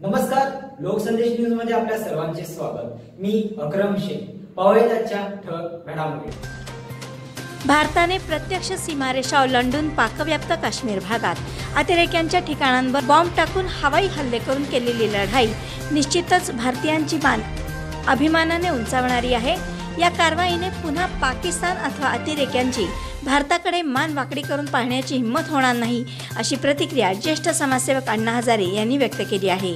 नमस्कार, लोकसंदेश न्यूज मध्ये आपल्या सर्वांचे स्वागत। मी अक्रम शेख। पाहूयात आजच्या ठळक घडामोडी। भारताने प्रत्यक्ष सीमारेषा ओलांडून पाकव्याप्त काश्मीर भागात अतिरेक्यांच्या ठिकाणांवर बॉम्ब टाकून हवाई हल्ले करून केलेली लढाई निश्चितच भारतीयांची मान अभिमानाने उंचावणारी आहे। या कारवाईने पुन्हा पाकिस्तान अथवा अतिरेक्यांची भारताकडे मान वाकडी करून पाहण्याची हिंमत होणार नाही, अशी प्रतिक्रिया ज्येष्ठ समाजसेवक अण्णा हजारे यांनी व्यक्त केली आहे।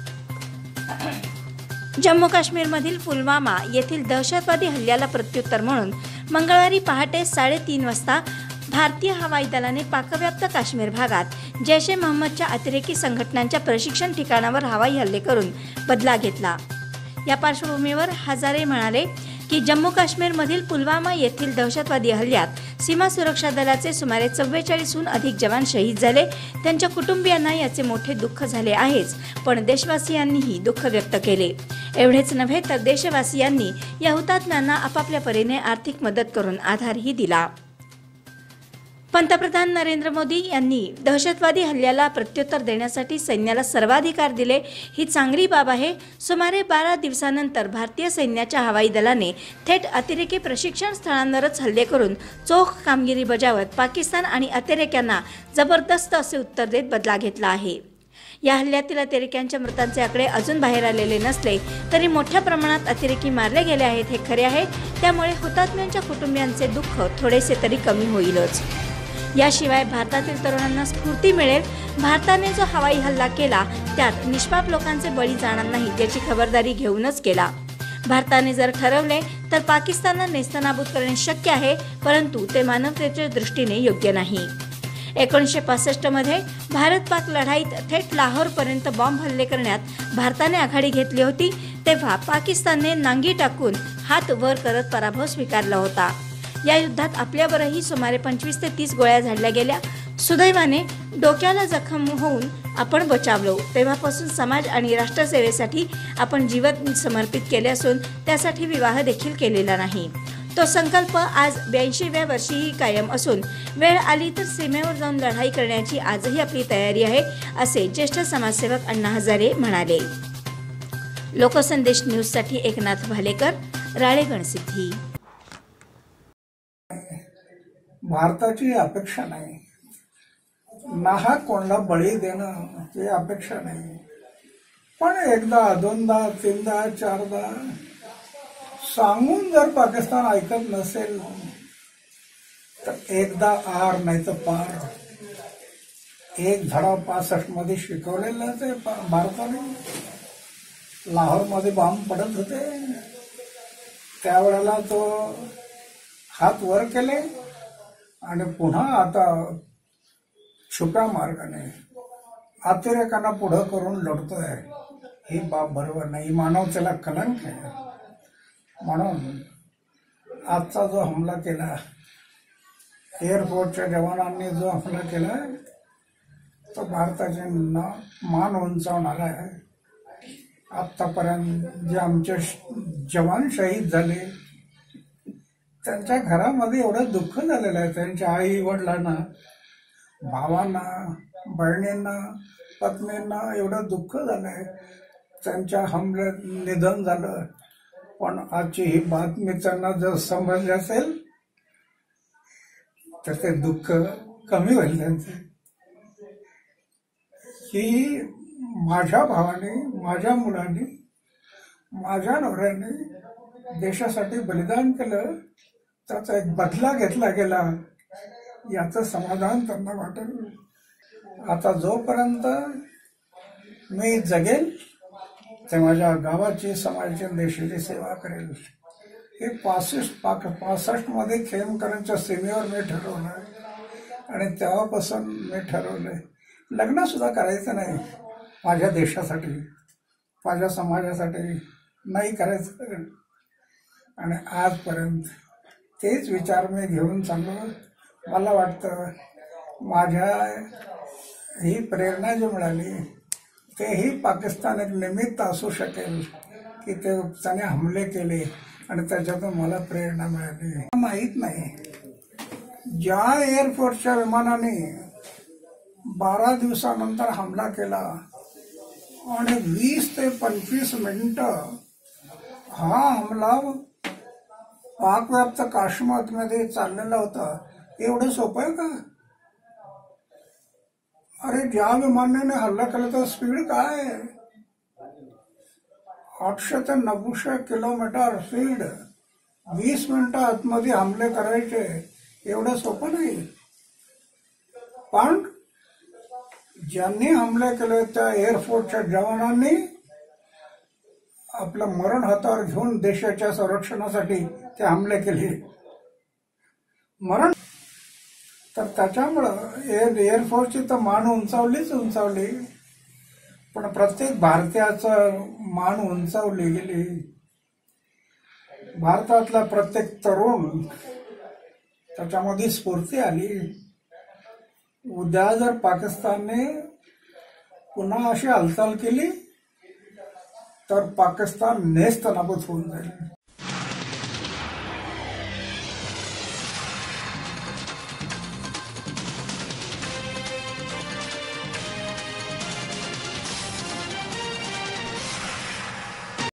जम्मू काश्मीरमधील पुलवामा येथील दहशतवादी हल्ल्याला प्रत्युत्तर म्हणून मंगळवारी पहाटे 3:30 वाजता भारतीय हवाई दलाने पाकव्याप्त काश्मीर भागात जैश ए मोहम्मदच्या अतिरेकी संघटनांच्या प्रशिक्षण ठिकाणावर हवाई हल्ले करून बदला घेतला। या पार्श्वभूमीवर हजारे म्हणाले की जम्मू काश्मीरमधील पुलवामा येथील दहशतवादी हल्ल्यात सीमा सुरक्षा दलाचे सुमारे 44हून अधिक जवान शहीद झाले। त्यांच्या कुटुंबियांना याचे मोठे दुःख झाले आहेच, पण देशवासियांनीही दुःख व्यक्त केले। एवढेच नव्हे तर देशवासियांनी या हुतात्म्यांना आपापल्या परीने आर्थिक मदत करून आधारही दिला। पंतप्रधान नरेंद्र मोदी यांनी दहशतवादी हल्ल्याला प्रत्युत्तर देण्यासाठी सैन्याला सर्वाधिकार दिले, ही चांगली बाब आहे। सुमारे 12 दिवसांनंतर भारतीय सैन्याच्या हवाई दलाने थेट अतिरेकी प्रशिक्षण स्थळांवरच हल्ले करून चोख कामगिरी बजावत पाकिस्तान आणि अतिरेक्यांना जबरदस्त असे उत्तर देत बदला घेतला आहे। या हल्ल्यातील अतिरेक्यांच्या मृतांचे आकडे अजून बाहेर आलेले नसले तरी मोठ्या प्रमाणात अतिरेकी मारले गेले आहेत हे खरे आहे। त्यामुळे हुतात्म्यांच्या कुटुंबियांचे दुःख थोडेसे तरी कमी होईलच। याशिवाय भारतातील तरुणांना स्फूर्ती मिळेल। भारताने जो हवाई हल्ला केला त्यात निष्पाप लोकांचे बळी जाणार नाही याची खबरदारी घेऊनच केला। भारताने जर ठरवले तर पाकिस्तानला नेस्तनाबूत करणे शक्य आहे, परंतु ते मानवतेच्या दृष्टीने योग्य नाही। 1965 मध्ये भारत पाक लढाईत थेट लाहोरपर्यंत बॉम्ब हल्ले करण्यात भारताने आघाडी घेतली होती। तेव्हा पाकिस्तानने नांगी टाकून हात वर करत पराभव स्वीकारला होता। या युद्धात आपल्यावरही सुमारे 25 ते 30 गोळ्या झाडल्या गेल्या। सुदैवाने डोक्याला जखम होऊन आपण बचावलो। तेव्हापासून समाज आणि राष्ट्रसेवेसाठी आपण जीवन समर्पित केले असून त्यासाठी विवाह देखील केलेला नाही। तो संकल्प आज 82व्या वर्षीही कायम असून वेळ आली तर सीमेवर जाऊन लढाई करण्याची आजही आपली तयारी आहे, असे ज्येष्ठ समाजसेवक अण्णा हजारे म्हणाले। लोकसंदेश न्यूजसाठी एकनाथ भालेकर, राळेगणसिद्धी। भारताची अपेक्षा नाही, नाहक कोणाला बळी देणं ही अपेक्षा नाही, पण एकदा, दोनदा, तीनदा, चारदा सांगून जर पाकिस्तान ऐकत नसेल तर एकदा आर नाही तर पार। एक धडा 65 मध्ये शिकवलेला ते भारताने। लाहोरमध्ये बॉम्ब पडत होते त्यावेळेला तो हात वर केले आणि पुन्हा आता छुप्या मार्गाने अतिरेकांना पुढे करून लढतोय, ही बाब बरोबर नाही, मानवतेला कलंक आहे। म्हणून आजचा जो हमला केला, एअरफोर्सच्या जवानांनी जो हमला केला तो भारताचे मान उंचावणारा आहे। आतापर्यंत जे आमचे जवान शहीद झाले त्यांच्या घरामध्ये एवढं दुःख झालेलं आहे, त्यांच्या आई वडिलांना, भावांना, बहिणींना, पत्नींना एवढं दुःख झालंय, त्यांच्या हमल्यात निधन झालं। पण आजची ही बातमी त्यांना जर समजली असेल तर ते दुःख कमी होईल त्यांचे, की माझ्या भावाने, माझ्या मुलाने, माझ्या नवऱ्याने देशासाठी बलिदान केलं, त्याचा एक बदला घेतला गेला, याचं समाधान त्यांना वाटेल। आता जोपर्यंत मी जगेल ते माझ्या गावाची, समाजाची, देशाची सेवा करेल। हे 65 मध्ये खेमकरांच्या सीमेवर मी ठरवलं आणि तेव्हापासून मी ठरवलंय लग्न सुद्धा करायचं नाही माझ्या देशासाठी, माझ्या समाजासाठी नाही करायचं। आणि आजपर्यंत तेच विचार मी घेऊन चाललो। मला वाटतं माझ्या ही प्रेरणा जी मिळाली तेही पाकिस्तान एक निमित्त असू शकेल की त्याने हमले केले आणि त्याच्यातून मला प्रेरणा मिळाली। माहीत नाही, ज्या एअरफोर्सच्या विमानाने 12 दिवसानंतर हमला केला आणि 20 ते 25 मिनिटं हा हमला पाकव्याप्त काश्मीरमध्ये चाललेला होता. एवढं सोपं आहे का? अरे ज्या विमानाने हल्ला केला तर स्पीड काय आहे? 800 ते 900 किलोमीटर स्पीड, 20 मिनिटं आतमध्ये हमले करायचे, एवढं सोपं नाही. पण ज्यांनी हमले केले त्या एअरफोर्सच्या जवानांनी आपलं मरण हातावर घेऊन देशाच्या संरक्षणासाठी ते हमले केले. मरण तर त्याच्यामुळं एअरफोर्सची तर मान उंचावली, पण प्रत्येक भारतीयाचं मान उंचावली गेली. भारतातला प्रत्येक तरुण त्याच्यामध्ये स्फूर्ती आली. उद्या जर पाकिस्तानने पुन्हा अशी हालचाल केली तर पाकिस्तान नेस्तनाबूत होऊन जाईल.